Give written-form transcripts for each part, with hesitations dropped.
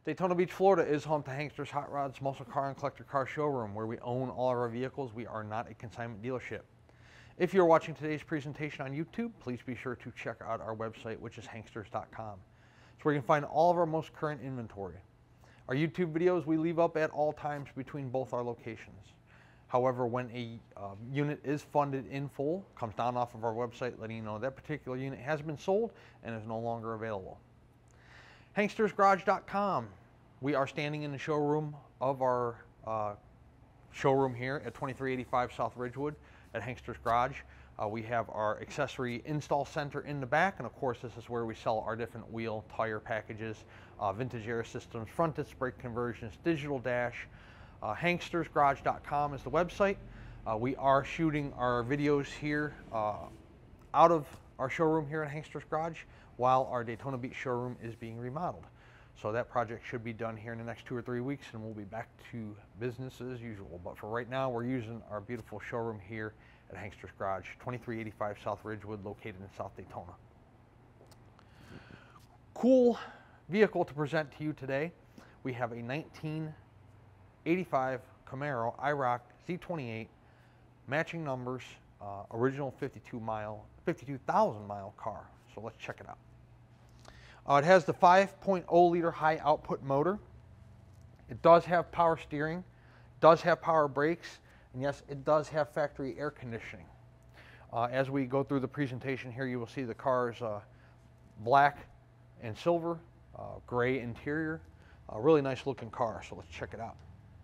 Daytona Beach, Florida is home to Hankster's Hot Rods, Muscle Car, and Collector Car Showroom, where we own all of our vehicles. We are not a consignment dealership. If you're watching today's presentation on YouTube, please be sure to check out our website, which is hanksters.com. It's where you can find all of our most current inventory. Our YouTube videos we leave up at all times between both our locations. However, when a unit is funded in full, comes down off of our website letting you know that particular unit has been sold and is no longer available. Hankstersgarage.com. We are standing in the showroom of our showroom here at 2385 South Ridgewood at Hankster's Garage. We have our accessory install center in the back, and of course this is where we sell our different wheel, tire packages, vintage air systems, front disc brake conversions, digital dash. Hankstersgarage.com is the website. We are shooting our videos here out of our showroom here at Hankster's Garage while our Daytona Beach showroom is being remodeled. So that project should be done here in the next 2 or 3 weeks, and we'll be back to business as usual. But for right now, we're using our beautiful showroom here at Hankster's Garage, 2385 South Ridgewood, located in South Daytona. Cool vehicle to present to you today. We have a 1985 Camaro Iroc-Z 28, matching numbers, original 52,000 mile car. So let's check it out. It has the 5.0 liter high output motor. It does have power steering, does have power brakes, and yes, it does have factory air conditioning. As we go through the presentation here, you will see the car's black and silver, gray interior, a really nice looking car. So let's check it out.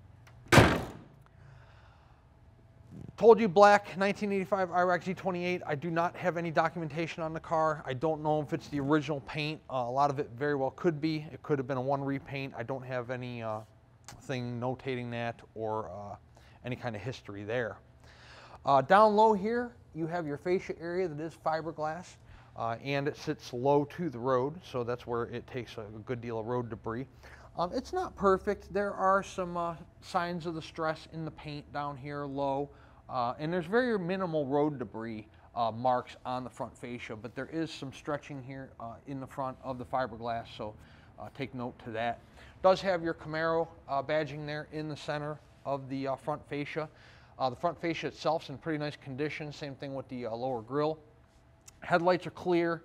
Told you black 1985 Iroc-Z 28. I do not have any documentation on the car. I don't know if it's the original paint. A lot of it very well could be. It could have been a one repaint. I don't have any thing notating that or any kind of history there. Down low here, you have your fascia area that is fiberglass, and it sits low to the road, so that's where it takes a good deal of road debris. It's not perfect. There are some signs of the stress in the paint down here low. And there's very minimal road debris marks on the front fascia, but there is some stretching here in the front of the fiberglass, so take note to that. Does have your Camaro badging there in the center of the front fascia. The front fascia itself is in pretty nice condition, same thing with the lower grille. Headlights are clear.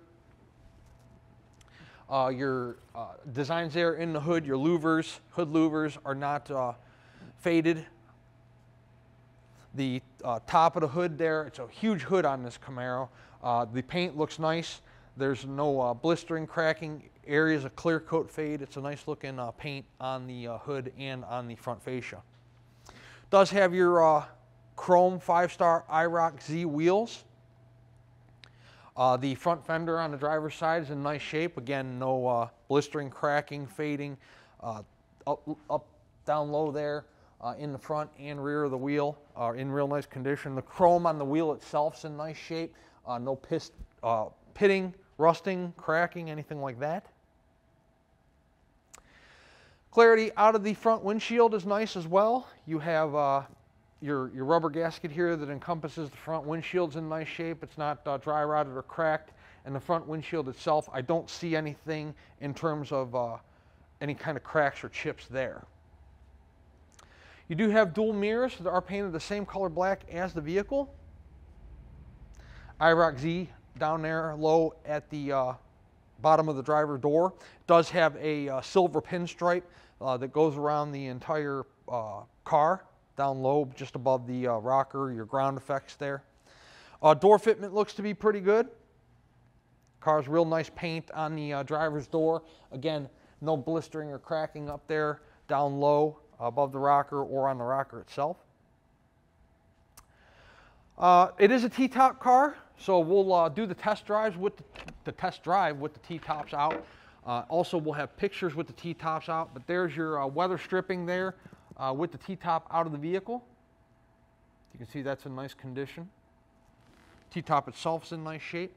Your designs there in the hood, your louvers, hood louvers are not faded. The top of the hood there, it's a huge hood on this Camaro. The paint looks nice. There's no blistering, cracking, areas of clear coat fade. It's a nice looking paint on the hood and on the front fascia. Does have your chrome 5-star Iroc-Z wheels. The front fender on the driver's side is in nice shape. Again, no blistering, cracking, fading. Up, down low there. In the front and rear of the wheel are in real nice condition. The chrome on the wheel itself is in nice shape. No pitting, rusting, cracking, anything like that. Clarity out of the front windshield is nice as well. You have your rubber gasket here that encompasses the front windshield's in nice shape. It's not dry rotted or cracked. And the front windshield itself, I don't see anything in terms of any kind of cracks or chips there. You do have dual mirrors that are painted the same color black as the vehicle. Iroc-Z down there low at the bottom of the driver door. Does have a silver pinstripe that goes around the entire car, down low just above the rocker, your ground effects there. Door fitment looks to be pretty good. Car's real nice paint on the driver's door. Again, no blistering or cracking up there, down low, above the rocker or on the rocker itself. It is a T-top car, so we'll do the test drives with the T-tops out. Also, we'll have pictures with the T-tops out, but there's your weather stripping there with the T-top out of the vehicle. You can see that's in nice condition. T-top itself is in nice shape.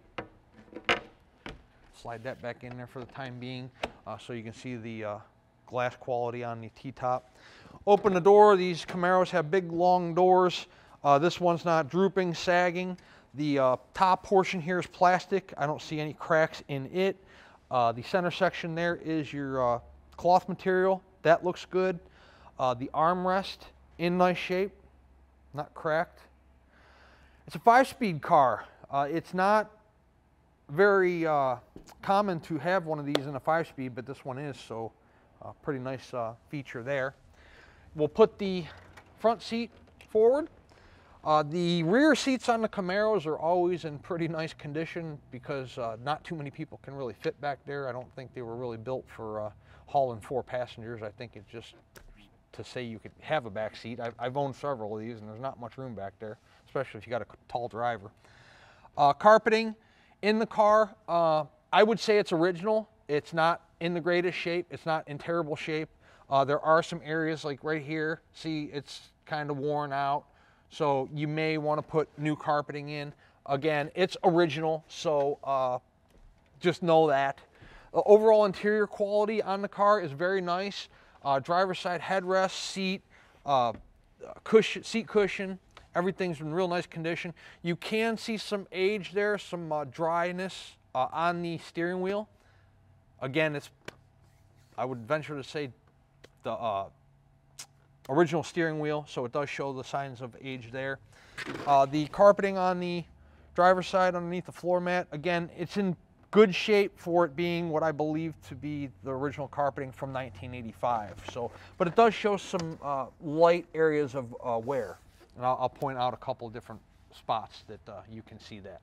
Slide that back in there for the time being so you can see the glass quality on the T-top. Open the door. These Camaros have big long doors. This one's not drooping, sagging. The top portion here is plastic. I don't see any cracks in it. The center section there is your cloth material, that looks good. The armrest in nice shape, not cracked. It's a 5-speed car. It's not very common to have one of these in a 5-speed, but this one is, so pretty nice feature there. We'll put the front seat forward. The rear seats on the Camaros are always in pretty nice condition because not too many people can really fit back there. I don't think they were really built for hauling 4 passengers. I think it's just to say you could have a back seat. I've owned several of these and there's not much room back there, especially if you got a tall driver. Carpeting in the car, I would say it's original. It's not in the greatest shape. It's not in terrible shape. There are some areas like right here, see it's kind of worn out. So you may want to put new carpeting in. Again, it's original, so just know that. Overall interior quality on the car is very nice. Driver's side headrest, seat, seat cushion, everything's in real nice condition. You can see some age there, some dryness on the steering wheel. Again, it's, I would venture to say, the original steering wheel, so it does show the signs of age there. The carpeting on the driver's side underneath the floor mat, again, it's in good shape for it being what I believe to be the original carpeting from 1985. So, but it does show some light areas of wear, and I'll point out a couple of different spots that you can see that.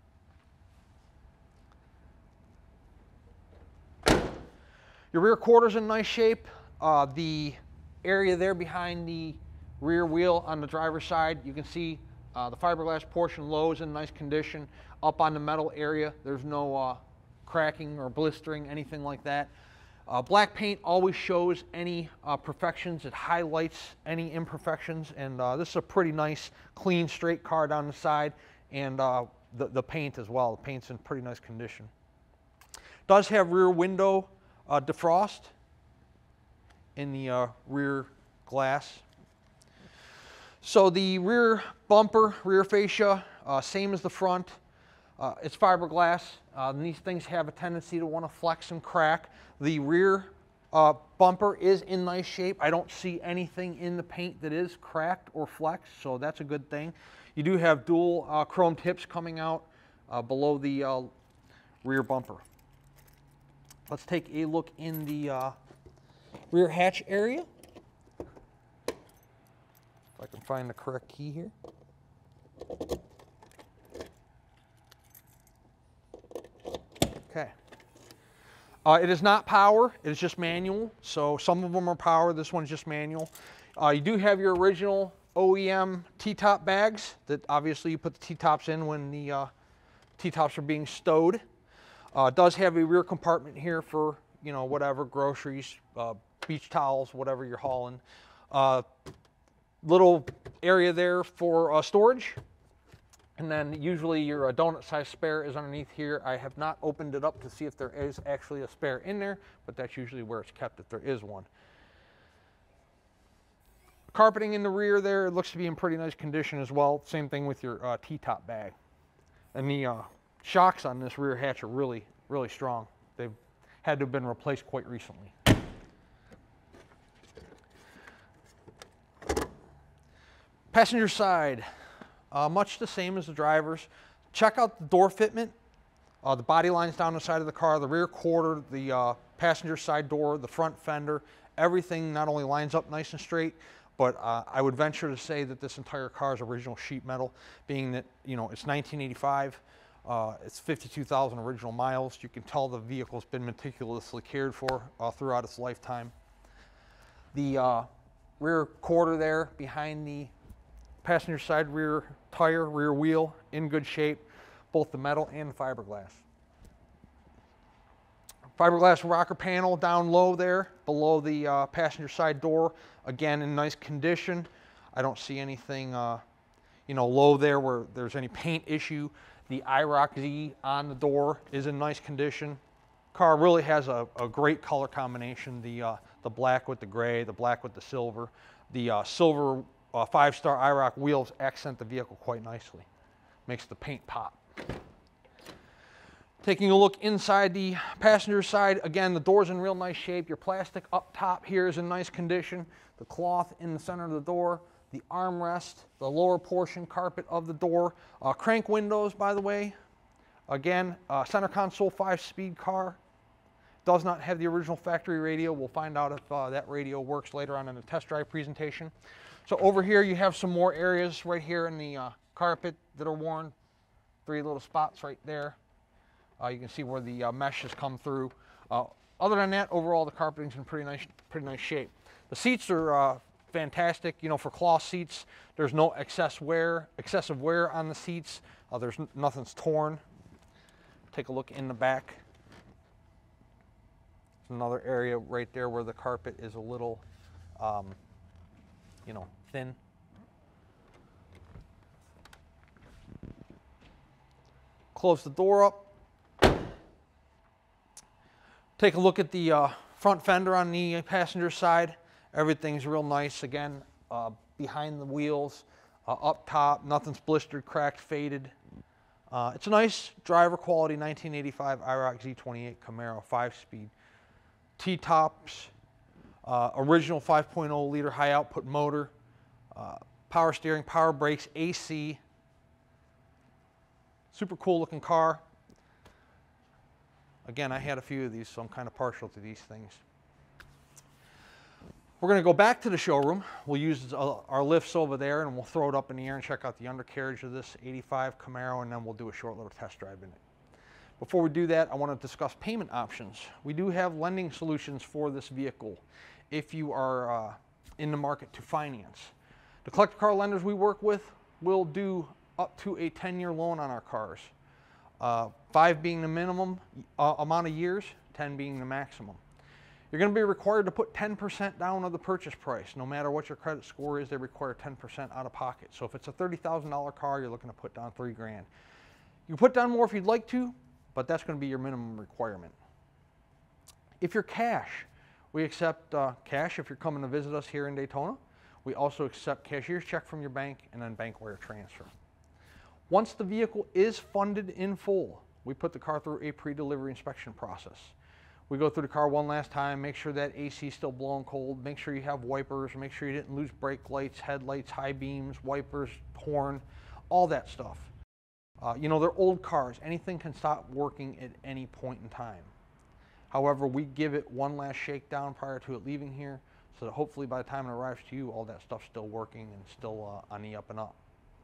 Your rear quarter's in nice shape. The area there behind the rear wheel on the driver's side, you can see the fiberglass portion low is in nice condition. Up on the metal area, there's no cracking or blistering, anything like that. Black paint always shows any perfections. It highlights any imperfections, and this is a pretty nice, clean, straight car down the side, and the paint as well. The paint's in pretty nice condition. Does have rear window defrost in the rear glass. So the rear bumper, rear fascia, same as the front. It's fiberglass. These things have a tendency to want to flex and crack. The rear bumper is in nice shape. I don't see anything in the paint that is cracked or flexed, so that's a good thing. You do have dual chrome tips coming out below the rear bumper. Let's take a look in the rear hatch area. If I can find the correct key here. Okay. It is not power, it is just manual. So some of them are power, this one's just manual. You do have your original OEM T-top bags that obviously you put the T-tops in when the T-tops are being stowed. It does have a rear compartment here for, you know, whatever, groceries, beach towels, whatever you're hauling. Little area there for storage. And then usually your donut size spare is underneath here. I have not opened it up to see if there is actually a spare in there, but that's usually where it's kept if there is one. Carpeting in the rear there, it looks to be in pretty nice condition as well. Same thing with your T-top bag. And the shocks on this rear hatch are really, really strong. They've had to have been replaced quite recently. Passenger side, much the same as the driver's. Check out the door fitment. The body lines down the side of the car, the rear quarter, the passenger side door, the front fender, everything not only lines up nice and straight, but I would venture to say that this entire car is original sheet metal, being that, you know, it's 1985. It's 52,000 original miles. You can tell the vehicle's been meticulously cared for throughout its lifetime. The rear quarter there behind the passenger side rear tire, rear wheel, in good shape, both the metal and the fiberglass. Fiberglass rocker panel down low there, below the passenger side door, again in nice condition. I don't see anything, you know, low there where there's any paint issue. The Iroc-Z on the door is in nice condition. Car really has a great color combination. The black with the gray, the black with the silver. The silver 5-star Iroc wheels accent the vehicle quite nicely. Makes the paint pop. Taking a look inside the passenger side, again, the door's in real nice shape. Your plastic up top here is in nice condition. The cloth in the center of the door, the armrest, the lower portion carpet of the door. Crank windows, by the way. Again, center console 5-speed car. Does not have the original factory radio. We'll find out if that radio works later on in the test drive presentation. So over here you have some more areas right here in the carpet that are worn. 3 little spots right there. You can see where the mesh has come through. Other than that, overall the carpeting's in pretty nice shape. The seats are fantastic. You know, for cloth seats, there's no excessive wear on the seats. Nothing's torn. Take a look in the back. There's another area right there where the carpet is a little, you know, thin. Close the door up. Take a look at the front fender on the passenger side. Everything's real nice. Again, behind the wheels, up top, nothing's blistered, cracked, faded. It's a nice driver quality 1985 Iroc-Z 28 Camaro 5-speed. T-tops, original 5.0 liter high output motor, power steering, power brakes, AC. Super cool looking car. Again, I had a few of these, so I'm kind of partial to these things. We're going to go back to the showroom. We'll use our lifts over there, and we'll throw it up in the air and check out the undercarriage of this 85 Camaro, and then we'll do a short little test drive in it. Before we do that, I want to discuss payment options. We do have lending solutions for this vehicle if you are in the market to finance. The collector car lenders we work with will do up to a 10-year loan on our cars. 5 being the minimum amount of years, 10 being the maximum. You're going to be required to put 10% down of the purchase price. No matter what your credit score is, they require 10% out of pocket. So if it's a $30,000 car, you're looking to put down $3 grand. You can put down more if you'd like to, but that's going to be your minimum requirement. If you're cash, we accept cash if you're coming to visit us here in Daytona. We also accept cashier's check from your bank and then bank wire transfer. Once the vehicle is funded in full, we put the car through a pre-delivery inspection process. We go through the car one last time, make sure that AC is still blowing cold, make sure you have wipers, make sure you didn't lose brake lights, headlights, high beams, wipers, horn, all that stuff. You know, they're old cars. Anything can stop working at any point in time. However, we give it one last shakedown prior to it leaving here, so that hopefully by the time it arrives to you, all that stuff's still working and still on the up and up.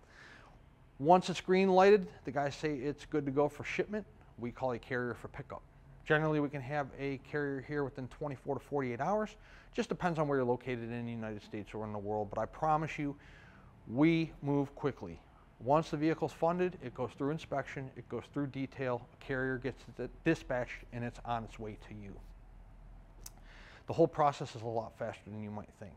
Once it's green lighted, the guys say it's good to go for shipment. We call a carrier for pickup. Generally, we can have a carrier here within 24 to 48 hours. Just depends on where you're located in the United States or in the world, but I promise you, we move quickly. Once the vehicle's funded, it goes through inspection, it goes through detail, a carrier gets it dispatched, and it's on its way to you. The whole process is a lot faster than you might think.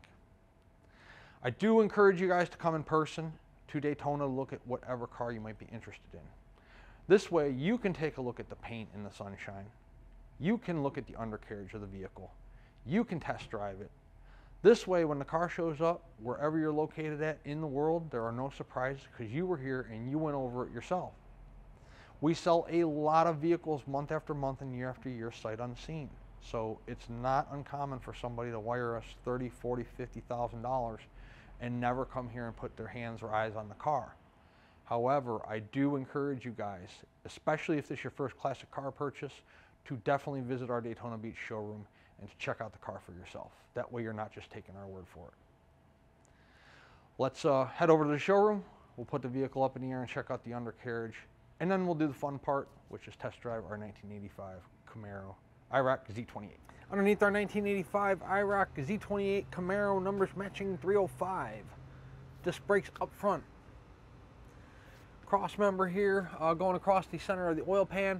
I do encourage you guys to come in person to Daytona to look at whatever car you might be interested in. This way, you can take a look at the paint in the sunshine. You can look at the undercarriage of the vehicle. You can test drive it. This way, when the car shows up, wherever you're located at in the world, there are no surprises because you were here and you went over it yourself. We sell a lot of vehicles month after month and year after year sight unseen. So it's not uncommon for somebody to wire us $30,000, $40,000, $50,000 and never come here and put their hands or eyes on the car. However, I do encourage you guys, especially if this is your first classic car purchase, to definitely visit our Daytona Beach showroom and to check out the car for yourself. That way you're not just taking our word for it. Let's head over to the showroom. We'll put the vehicle up in the air and check out the undercarriage. And then we'll do the fun part, which is test drive our 1985 Camaro Iroc-Z 28. Underneath our 1985 Iroc-Z 28 Camaro, numbers matching 305. Disc brakes up front. Cross member here going across the center of the oil pan.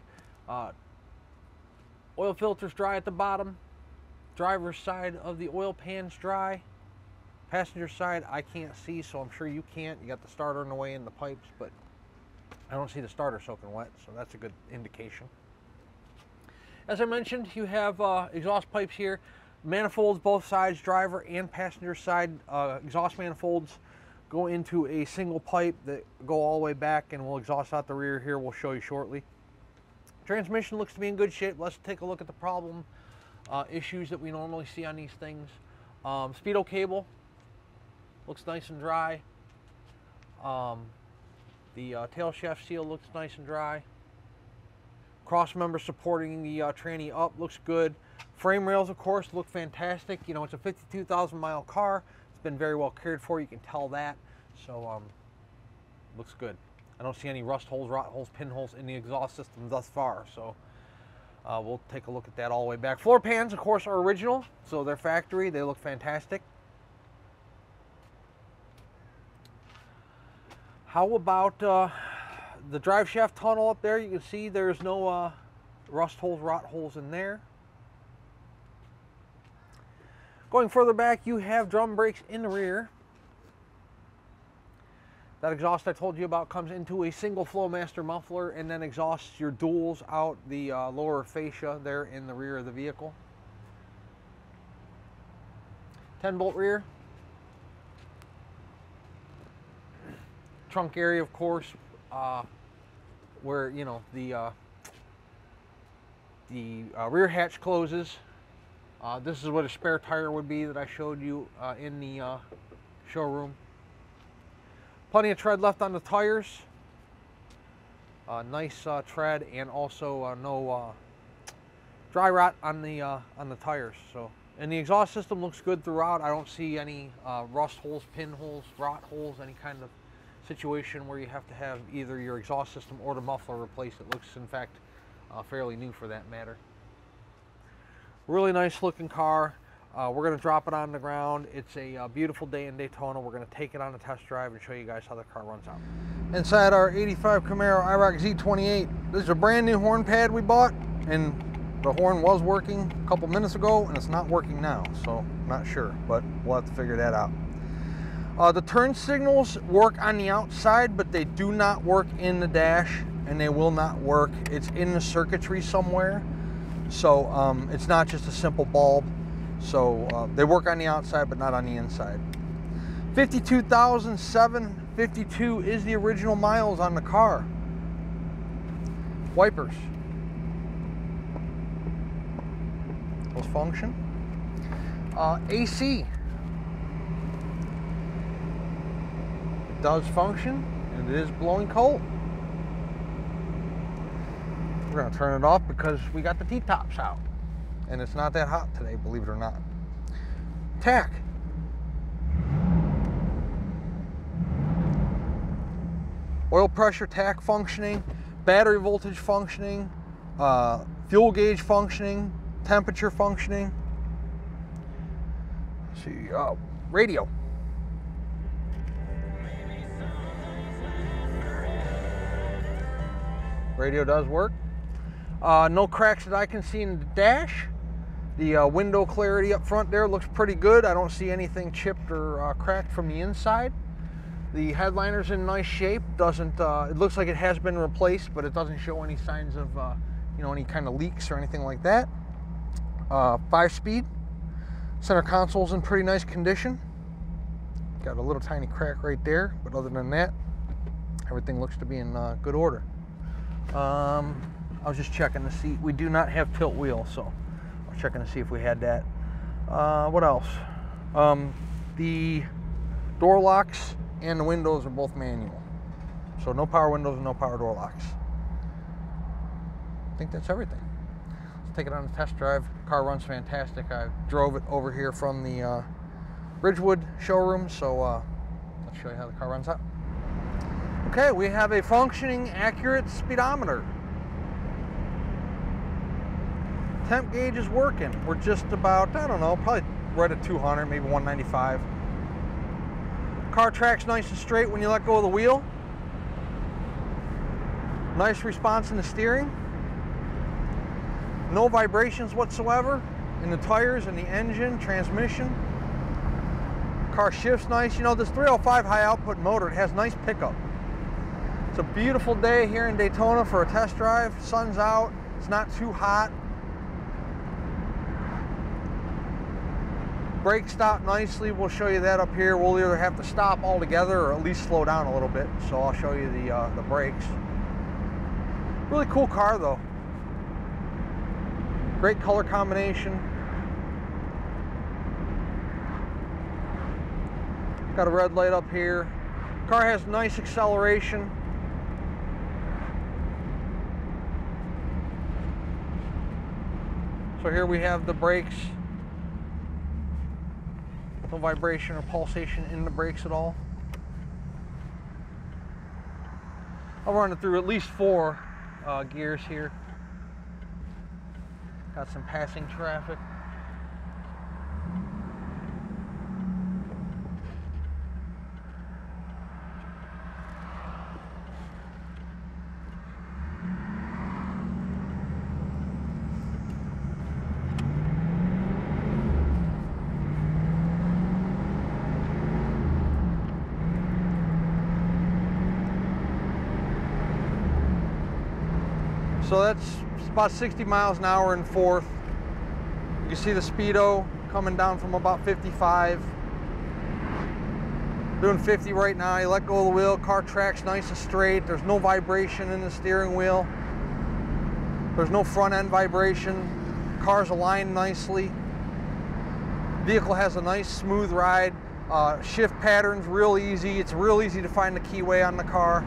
Oil filter's dry at the bottom. Driver's side of the oil pan's dry. Passenger side I can't see, so I'm sure you can't. You got the starter in the way and the pipes, but I don't see the starter soaking wet, so that's a good indication. As I mentioned, you have exhaust pipes here. Manifolds both sides, driver and passenger side exhaust manifolds go into a single pipe that go all the way back and will exhaust out the rear here. We'll show you shortly. Transmission looks to be in good shape. Let's take a look at the problem issues that we normally see on these things. Speedo cable looks nice and dry. The tail shaft seal looks nice and dry. Cross member supporting the tranny up looks good. Frame rails, of course, look fantastic. You know, it's a 52,000 mile car. It's been very well cared for. You can tell that. So, looks good. I don't see any rust holes, rot holes, pinholes in the exhaust system thus far. So, we'll take a look at that all the way back. Floor pans, of course, are original. So they're factory. They look fantastic. How about the drive shaft tunnel up there? You can see there's no rust holes, rot holes in there. Going further back, you have drum brakes in the rear. That exhaust I told you about comes into a single Flowmaster muffler and then exhausts your duals out the lower fascia there in the rear of the vehicle. 10-bolt rear. Trunk area, of course, where, you know, the rear hatch closes. This is what a spare tire would be that I showed you in the showroom. Plenty of tread left on the tires. Nice tread, and also no dry rot on the tires. So, and the exhaust system looks good throughout. I don't see any rust holes, pinholes, rot holes, any kind of situation where you have to have either your exhaust system or the muffler replaced. It looks, in fact, fairly new for that matter. Really nice looking car. We're going to drop it on the ground. It's a beautiful day in Daytona. We're going to take it on a test drive and show you guys how the car runs out. Inside our 85 Camaro Iroc-Z 28, this is a brand new horn pad we bought, and the horn was working a couple minutes ago and it's not working now, so not sure, but we'll have to figure that out. The turn signals work on the outside, but they do not work in the dash, and they will not work. It's in the circuitry somewhere, so it's not just a simple bulb. So they work on the outside, but not on the inside. 52,752 is the original miles on the car. Wipers. Those function. AC. It does function, and it is blowing cold. We're going to turn it off because we got the T-tops out. And it's not that hot today, believe it or not. Tach. Oil pressure tach functioning, battery voltage functioning, fuel gauge functioning, temperature functioning. Let's see, radio. Radio does work. No cracks that I can see in the dash. The window clarity up front there looks pretty good. I don't see anything chipped or cracked from the inside. The headliner's in nice shape. It looks like it has been replaced, but it doesn't show any signs of you know, any kind of leaks or anything like that. 5-speed. Center console's in pretty nice condition. Got a little tiny crack right there, but other than that, everything looks to be in good order. I was just checking to see. We do not have tilt wheel, so I was checking to see if we had that. What else? The door locks and the windows are both manual. So no power windows and no power door locks. I think that's everything. Let's take it on a test drive. The car runs fantastic. I drove it over here from the Ridgewood showroom, so let's show you how the car runs out. Okay, we have a functioning, accurate speedometer. Temp gauge is working. We're just about, I don't know, probably right at 200, maybe 195. Car tracks nice and straight when you let go of the wheel. Nice response in the steering. No vibrations whatsoever in the tires and the engine, transmission. Car shifts nice. You know, this 305 high output motor, it has nice pickup. It's a beautiful day here in Daytona for a test drive. Sun's out, it's not too hot. Brakes stop nicely. We'll show you that up here. We'll either have to stop altogether or at least slow down a little bit. So I'll show you the brakes. Really cool car though. Great color combination. Got a red light up here. Car has nice acceleration. So here we have the brakes. No vibration or pulsation in the brakes at all. I'll run it through at least 4 gears here. Got some passing traffic. So that's about 60 miles an hour in 4th. You can see the speedo coming down from about 55. Doing 50 right now. You let go of the wheel, car tracks nice and straight. There's no vibration in the steering wheel. There's no front end vibration. Car's aligned nicely. Vehicle has a nice smooth ride. Shift patterns real easy. It's real easy to find the keyway on the car.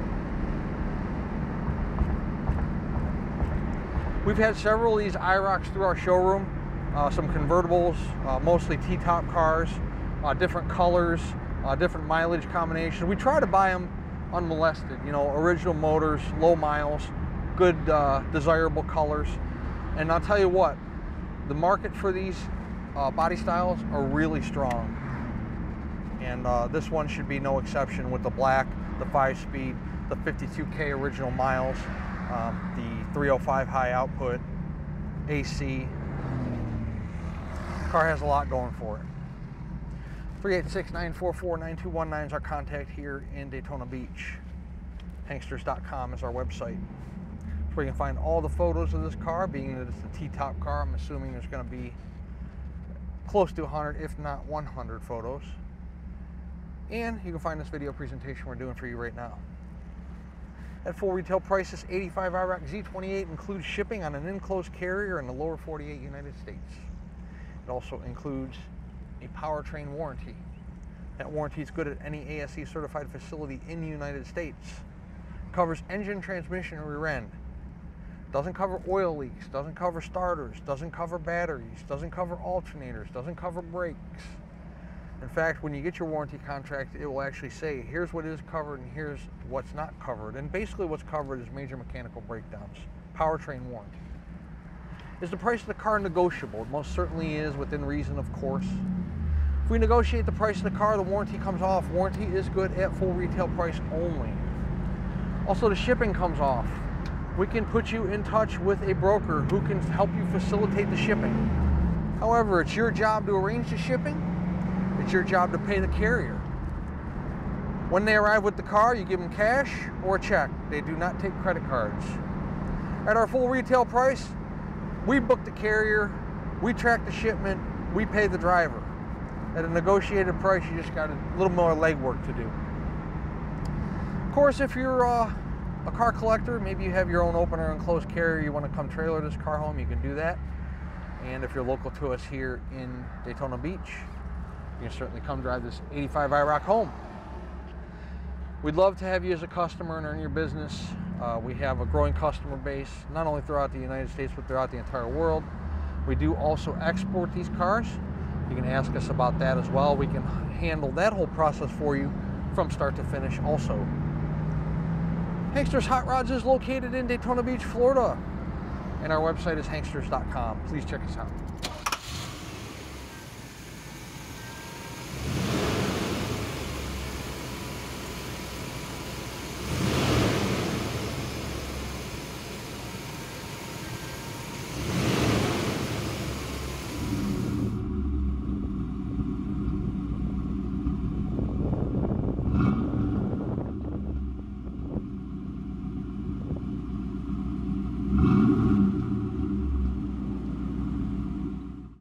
We've had several of these Irocs through our showroom, some convertibles, mostly T-top cars, different colors, different mileage combinations. We try to buy them unmolested, you know, original motors, low miles, good desirable colors. And I'll tell you what, the market for these body styles are really strong. And this one should be no exception with the black, the 5-speed, the 52K original miles, the 305 high output, AC. Car has a lot going for it. 386-944-9219 is our contact here in Daytona Beach. Hanksters.com is our website. It's where you can find all the photos of this car. Being that it's a T-top car, I'm assuming there's going to be close to 100, if not 100 photos. And you can find this video presentation we're doing for you right now. At full retail price, this 85 Iroc-Z 28 includes shipping on an enclosed carrier in the lower 48 United States. It also includes a powertrain warranty. That warranty is good at any ASE certified facility in the United States. Covers engine, transmission, and rear end. Doesn't cover oil leaks, doesn't cover starters, doesn't cover batteries, doesn't cover alternators, doesn't cover brakes. In fact, when you get your warranty contract, it will actually say, here's what is covered and here's what's not covered. And basically what's covered is major mechanical breakdowns. Powertrain warranty. Is the price of the car negotiable? It most certainly is, within reason, of course. If we negotiate the price of the car, the warranty comes off. Warranty is good at full retail price only. Also, the shipping comes off. We can put you in touch with a broker who can help you facilitate the shipping. However, it's your job to arrange the shipping. It's your job to pay the carrier. When they arrive with the car, you give them cash or a check. They do not take credit cards. At our full retail price, we book the carrier, we track the shipment, we pay the driver. At a negotiated price, you just got a little more legwork to do. Of course, if you're a car collector, maybe you have your own open or enclosed carrier, you want to come trailer this car home, you can do that. And if you're local to us here in Daytona Beach, you can certainly come drive this 85 Iroc home. We'd love to have you as a customer and earn your business. We have a growing customer base, not only throughout the United States, but throughout the entire world. We do also export these cars. You can ask us about that as well. We can handle that whole process for you from start to finish also. Hanksters Hot Rods is located in Daytona Beach, Florida. And our website is hanksters.com. Please check us out.